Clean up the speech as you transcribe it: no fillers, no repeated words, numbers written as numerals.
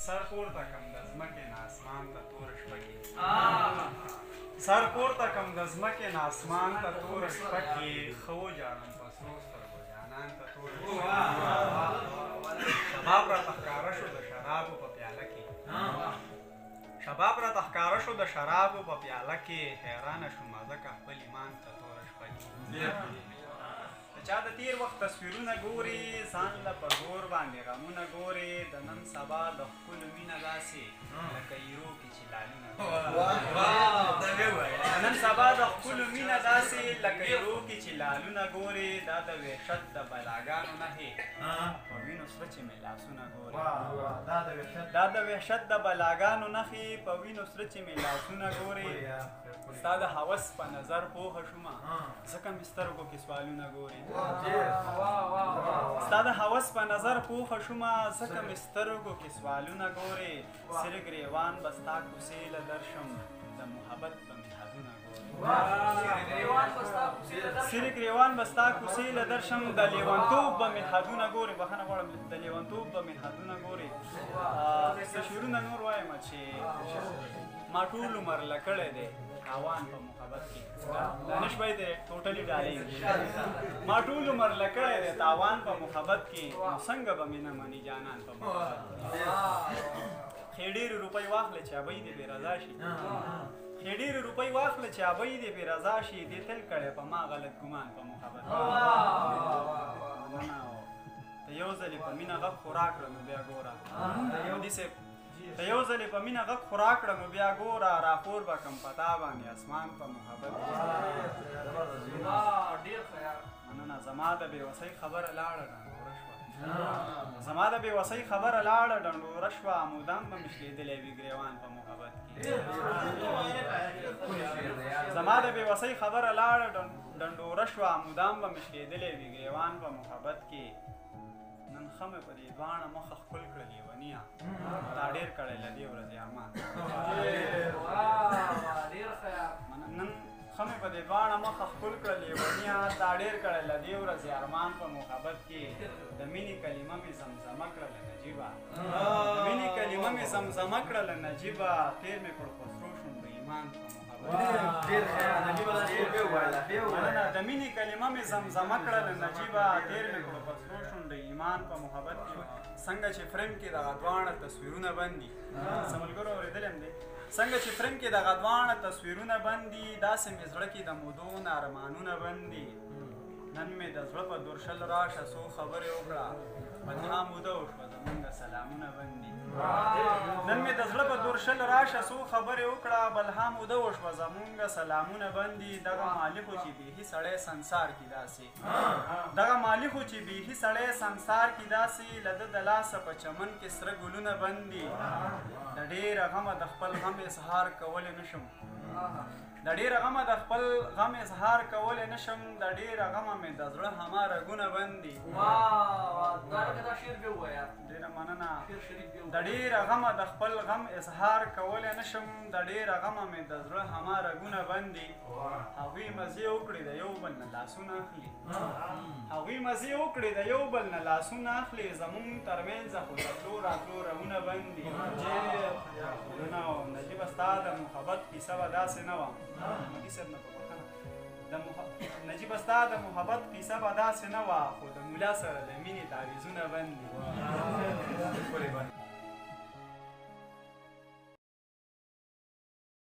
سر پورته کم د ځمکې نه اسمان ته توره شپه کې سر پورته کم د ځمکې نه اسمان ته توره شپه کې ښه وجاړم په سرو سترګو جانان ته توره شپه کې شباب راته ښکاره شو د شرابو په پیاله کې شباب راته ښکاره شو د شرابو په پیاله کې حیرانه شومه ځکه خپل ایمان ته توره شپه کې چا د تیر وخت تصویرونه ګوري ځان له په زور باندې غمونه ګوري د نن سبا د ښکلو مینه داسې لکه ایرو کې چې لالونه نن سبا د ښکلو مینه داسې لکه ایرو کې چې لالونه ګوري دا د وحشت د بلاګانو نښې په وینو سره چې مې لاسونه ګوري دا د وحشت د بلاګانو نښې په وینو سره چې مې لاسونه ګوري ستا د هوس په نظر پوهه شومه ځکه مې سترګو کې سوالونه ګوري ستا د هوس په نظر پوهه شومه ځکه مې سترګو کې سوالونه ګوري سره ګریوان به ستا کوڅې له درشم د محبت به مې حدونه ګوري سره ګریوان به ستا کوڅې له درشم د لیونتوب به مې حدونه ګوري بخښنه غواړم د لیونتوب به مې حدونه ګوري څه شعرونه نور وایم چې ما ټول عمر لکړی دی تاوان په محبت کې دانش بھائی دی ټوټلی ډالۍ ما ټول عمر لکړی دی تاوان په محبت کې نو څنګه به مې نه مني جانان په محبت کې ښې ډېرې روپۍ واخلې چې ابۍ دې بې رضا شي ښې ډېرې روپۍ واخلې چې ابۍ دې بې رضا شي دې تل کړی په ما غلط ګمان په محبت کې ته یو ځلې په مینه غږ خورا کړه نو بیا ګوره مودي صاحب ته یو ځلې په مینه غږ خورا کړه نو بیا ګوره راخور به کم په تا باندې اسمان په محبت مننه زما د بېوسۍ خبره لاړه ډنډوره شوه زما د بېوسۍ خبره لاړه ډنډوره شوه مودام به مې شلېدلی وي ګریوان په محبت کې زما د بېوسۍ خبره لاړه ډنډوره شوه مودام به مې شلېدلی وي ګریوان په محبت کې نن ښه مې په دې دواړه مخه ښکل کړه لیونیه تا ډېر کړی له دې ورځې ارمان نن ښه مې په دې دواړه مخه ښکل کړه لیونیه تا ډېر کړی له دې ورځې ارمان په محبت کې د مینې کلمه مې زمزمه کړه له نجیبه د مینې کلمه مې زمزمه کړه له نجیبه تېر مې کړ په سرو شونډو ایمان په محبت د مینې کلمه مې زمزمه کړه له نجیبه تېر مې کړو په سرو شونډو ایمان په محبت کې څنګه چې فریم کې دغه دواړه تصویرونه بند دي څه ملګرو اورېدلی هم دی څنګه چې فریم کې دغه دواړه تصویرونه بند دي داسې مې زړه کې د مودو نه ارمانونه بند دي نن مې د زړه په درشل راشه څو خبرې وکړه بدها موده وشوه زمونږ سلامونه بند دي نن مې د زړه په درشل راشه څو خبرې وکړه بلها موده وشوه زمونږ سلامونه بند دي دغه مالي خو چې بیخي سړی سنسار کې داسې دغه مالي خو چې بیخي سړی سنسار کې داسې له ده د لاسه په چمن کې سره ګلونه بند دي د ډېره غمه د خپل غم اظهار کولی نشم د ډېره غمه د خپل غم اظهار کولی نشم د ډېره غمه مې د زړه هما رګونه بند دي ډېره مننه د ډېره غمه د خپل غم اظهار کولی نشم د ډېره غمه مې د زړه هما رګونه بند دي هغوی مزې وکړي د یو بل نه لاسونه اخلي هغوی مزې وکړي د یو بل نه لاسونه اخلي زمونږ ترمنځه خو د تلو راتلو رونه بند دي نجیبه ستا د محبت کیسه به داسې نه وه مودي صاحب نه په بخښنه نجیبه ستا د محبت کیسه به داسې نه وه خو د ملا سره د مینې تعویضونه بند دي